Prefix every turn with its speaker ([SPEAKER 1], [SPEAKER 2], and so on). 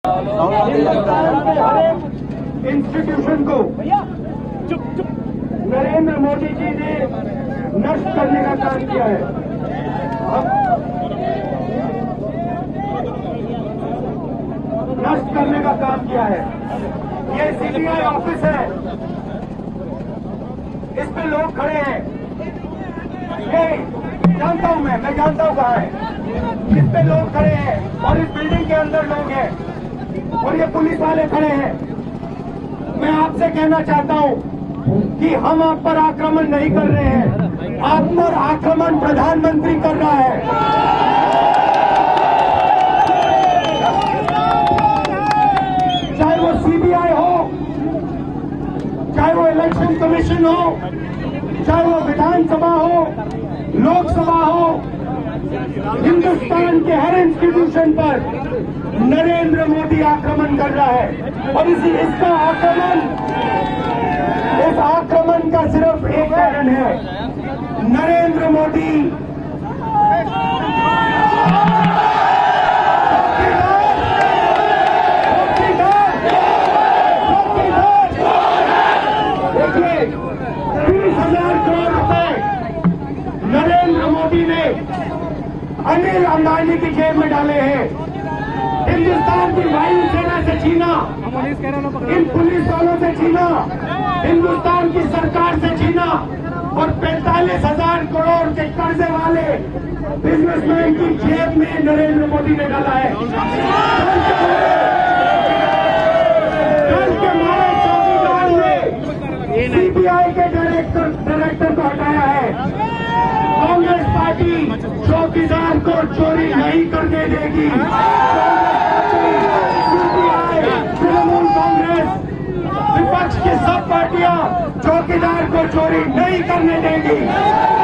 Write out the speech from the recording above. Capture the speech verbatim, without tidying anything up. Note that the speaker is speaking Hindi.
[SPEAKER 1] इंस्टीट्यूशन को नरेंद्र मोदी जी ने नष्ट करने का काम किया है। नष्ट करने का काम किया है। ये सीबीआई ऑफिस है, इस पे लोग खड़े हैं। ये जानता हूं मैं मैं जानता हूं कहाँ है। इस पे लोग खड़े हैं और इस बिल्डिंग के अंदर लोग हैं और ये पुलिस वाले खड़े हैं। मैं आपसे कहना चाहता हूं कि हम आप पर आक्रमण नहीं कर रहे हैं, आप पर आक्रमण प्रधानमंत्री कर रहा है। चाहे वो सीबीआई हो, चाहे वो इलेक्शन कमीशन हो, चाहे वो विधानसभा हो, लोकसभा हो, हिंदुस्तान के हर इंस्टीट्यूशन पर नरेंद्र मोदी आक्रमण कर रहा है। और इसी इसका आक्रमण इस आक्रमण का सिर्फ एक कारण है, नरेंद्र मोदी देखिए तीस हजार करोड़ रुपए नरेंद्र मोदी ने अनिल अंबानी की जेब में डाले हैं। हिंदुस्तान की वायुसेना से छीना, इन पुलिस वालों से छीना, हिंदुस्तान की सरकार से छीना और पैंतालीस हजार करोड़ के कर्जे वाले बिजनेसमैन की जेब में नरेंद्र मोदी ने डाला है। कल के मारे चौकीदार ने सीबीआई के डायरेक्टर डायरेक्टर को हटाया है। कांग्रेस पार्टी चौकीदार को चोरी नहीं करने देगी। तृणमूल कांग्रेस विपक्ष की सब पार्टियां चौकीदार को चोरी नहीं करने देंगी।